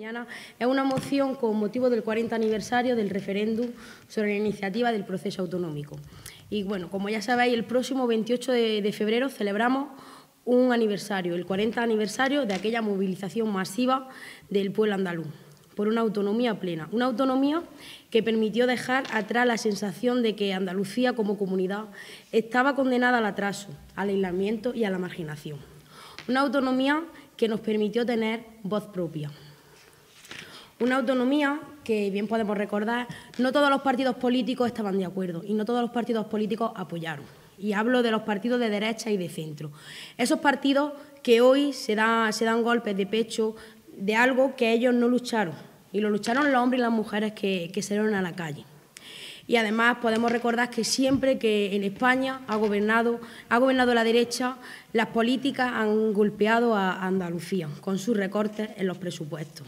mañana es una moción con motivo del 40 aniversario del referéndum sobre la iniciativa del proceso autonómico. Y bueno, como ya sabéis, el próximo 28 de febrero celebramos un aniversario, el 40 aniversario de aquella movilización masiva del pueblo andaluz por una autonomía plena, una autonomía que permitió dejar atrás la sensación de que Andalucía como comunidad estaba condenada al atraso, al aislamiento y a la marginación. Una autonomía que nos permitió tener voz propia. Una autonomía que, bien podemos recordar, no todos los partidos políticos estaban de acuerdo y no todos los partidos políticos apoyaron. Y hablo de los partidos de derecha y de centro. Esos partidos que hoy se dan golpes de pecho de algo que ellos no lucharon, y lo lucharon los hombres y las mujeres que salieron a la calle. Y además podemos recordar que siempre que en España ha gobernado la derecha, las políticas han golpeado a Andalucía con sus recortes en los presupuestos.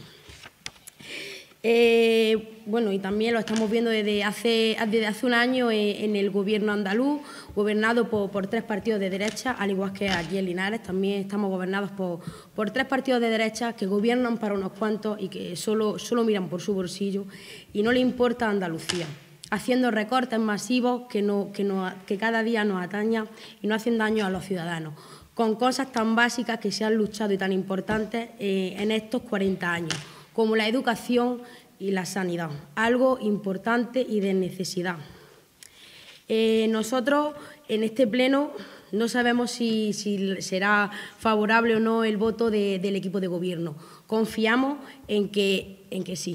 Bueno, y también lo estamos viendo desde hace un año en el Gobierno andaluz, gobernado por tres partidos de derecha, al igual que aquí en Linares, también estamos gobernados por tres partidos de derecha que gobiernan para unos cuantos y que solo miran por su bolsillo y no le importa a Andalucía, haciendo recortes masivos que cada día nos atañan y no hacen daño a los ciudadanos, con cosas tan básicas que se han luchado y tan importantes en estos 40 años, como la educación y la sanidad, algo importante y de necesidad. Nosotros, en este pleno, no sabemos si será favorable o no el voto del equipo de gobierno. Confiamos en que sí.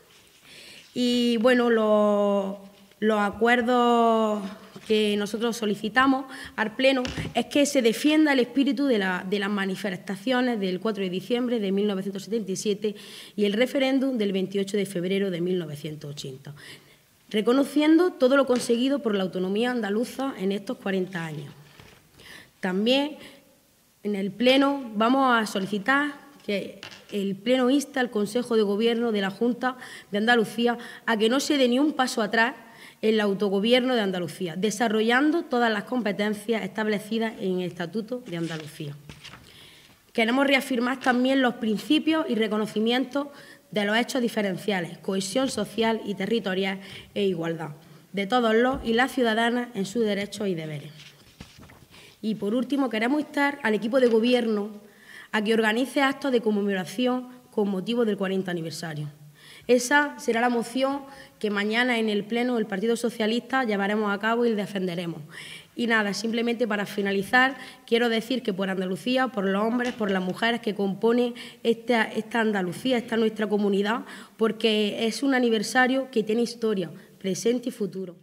Y, bueno, los acuerdos que nosotros solicitamos al Pleno es que se defienda el espíritu de las manifestaciones del 4 de diciembre de 1977 y el referéndum del 28 de febrero de 1980, reconociendo todo lo conseguido por la autonomía andaluza en estos 40 años. También en el Pleno vamos a solicitar que el Pleno inste al Consejo de Gobierno de la Junta de Andalucía a que no se dé ni un paso atrás el autogobierno de Andalucía, desarrollando todas las competencias establecidas en el Estatuto de Andalucía. Queremos reafirmar también los principios y reconocimientos de los hechos diferenciales, cohesión social y territorial e igualdad de todos los y las ciudadanas en sus derechos y deberes. Y, por último, queremos instar al equipo de Gobierno a que organice actos de conmemoración con motivo del 40 aniversario. Esa será la moción que mañana en el Pleno del Partido Socialista llevaremos a cabo y defenderemos. Y nada, simplemente para finalizar, quiero decir que por Andalucía, por los hombres, por las mujeres que componen esta Andalucía, esta nuestra comunidad, porque es un aniversario que tiene historia, presente y futuro.